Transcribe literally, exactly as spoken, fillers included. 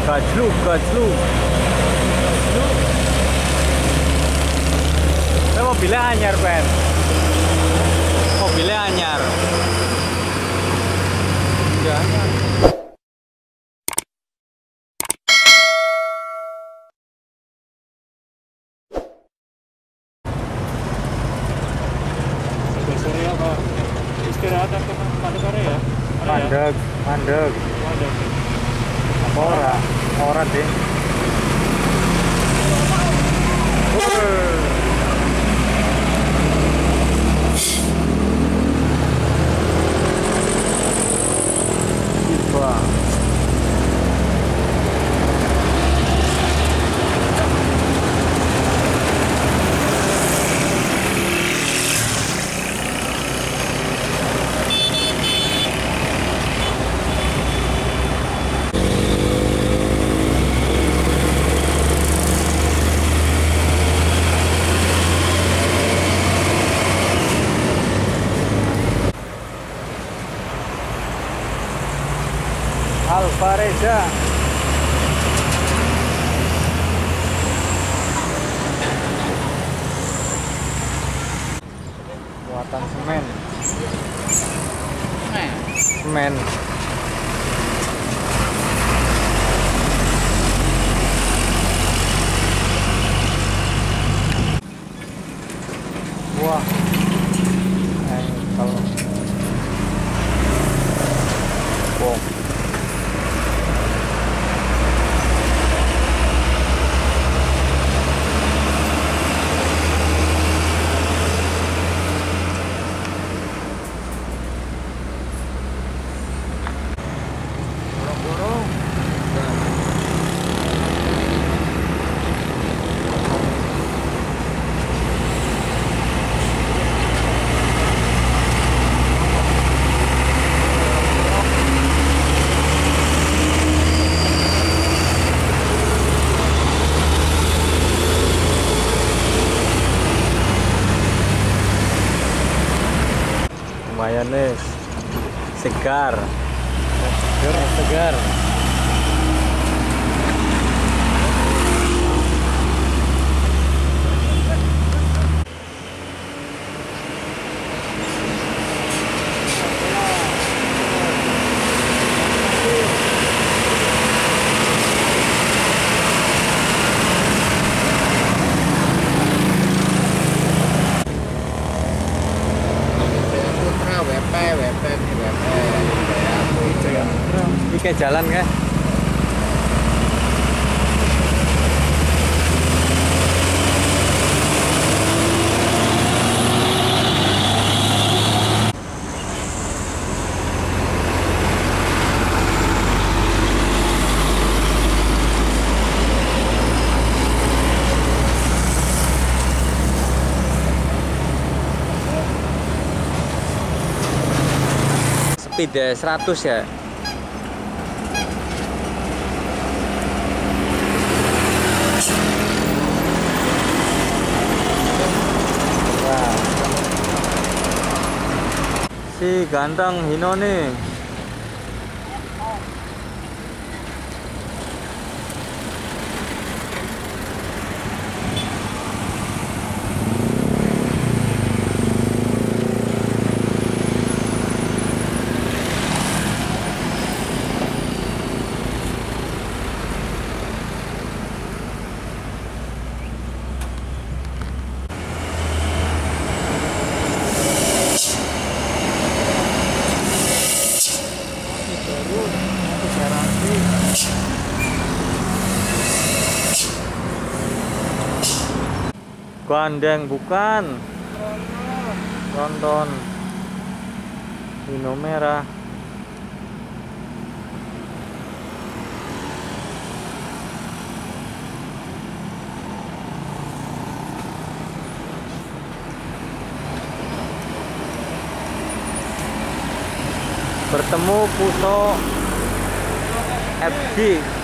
Gajluk, gajluk. Itu mobilnya anyar, Ben. Mobilnya anyar. Udah anyar. Sore apa? Istirahat atau mandek sore ya? Mandek, mandek. Mandek. Apa ora? Ora, Ding. Wah. Alfa Reza. Muatan semen. Semen. Wah. Eh, kalau bom. Lumayan nih, segar, segar, segar. Ini kayak jalan kan? Speed seratus ya. Si ganteng Hino nih. Gandeng bukan, Ronton Hino merah. Bertemu Puso F G.